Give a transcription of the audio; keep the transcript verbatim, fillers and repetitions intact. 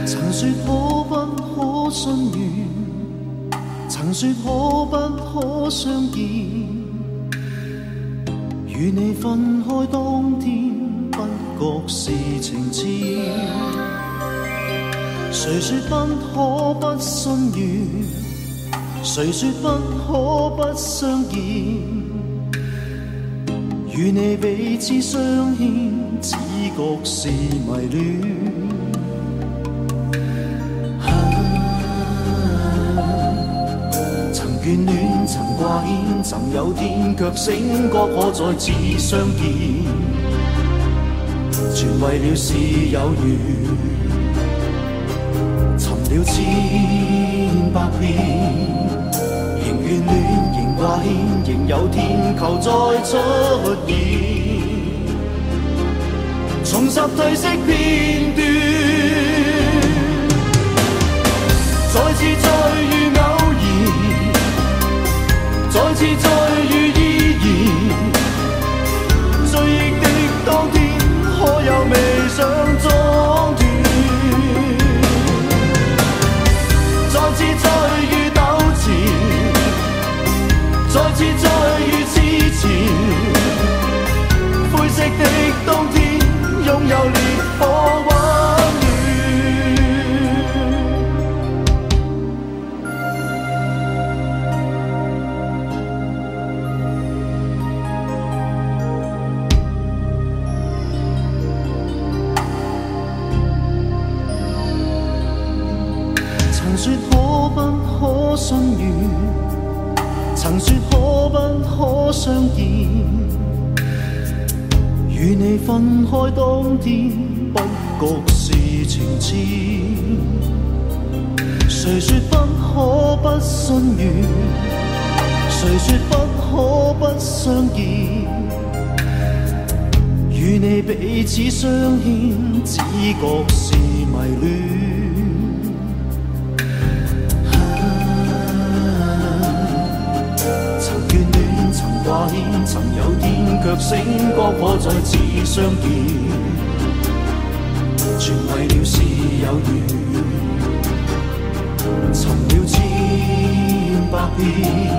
曾說可不可信緣，曾說可不可相見，與你分開當天不覺是情痴。誰說不可不信緣，誰說不可不相見，與你彼此相牽，只覺是迷戀。眷戀曾掛牽，曾有天卻醒覺可再次相見，全為了是有緣，尋了千百遍，仍眷戀，仍掛牽，仍有天求再出現，重拾褪色片段，再次再遇偶然。再次再遇依然，追憶的當天，可有未想裝斷？再次再遇糾纏，再次再遇痴纏，灰色的當天，擁有烈火溫暖。曾說可不可信緣，曾說可不可相見，與你分開當天不覺是情痴。誰說不可不信緣，誰說不可不相見，與你彼此相牽，只覺是迷戀。掛牽，曾有天卻醒覺可再次相見，全為了是有緣，尋了千百遍，